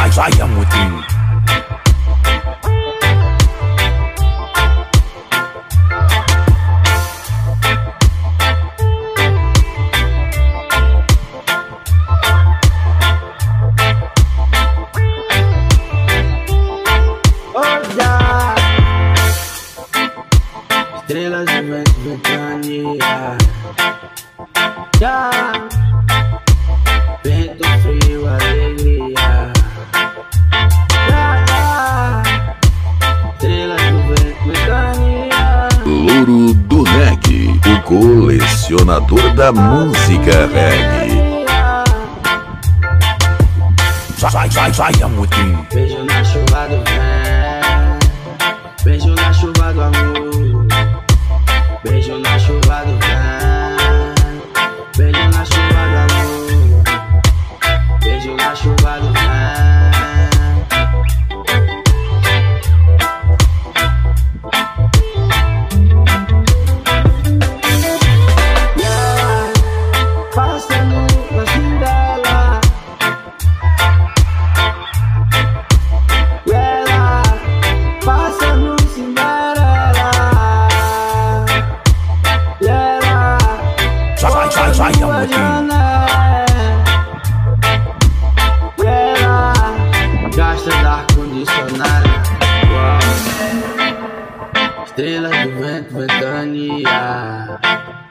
Vai, Amudim. Estrelas de ventania, já. Vento frio, alegria, já. Estrelas do vento, ventania. Louro do Reggae, o colecionador da música reggae. Vai, Amudim. Beijo na chuva do vento, beijo na chuva do amor. Beijo na chuva do vento, beijo na chuva do amor. Beijo na chuva do vento. Yeah, passando assim dela. Yeah, passando Cinderela. Vai, Amudim. Gasta da ar-condicionado. Estrelas do vento, ventania.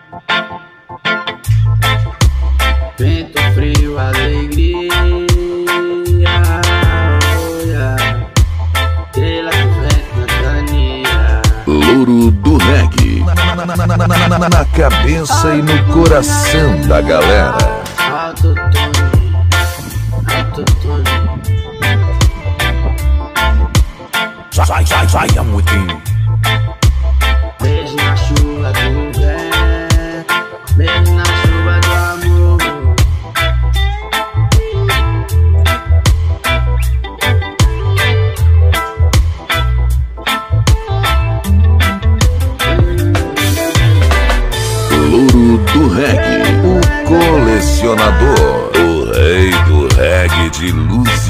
Vento frio, alegria. Estrelas do vento, ventania. Louro do Reggae. Na cabeça e no coração da galera. Autotune, autotune. Vai, Amudim. Beijo na chuva do vento, beijo na chuva do amor. Louro do Reggae, o colecionador, o rei do reggae de luz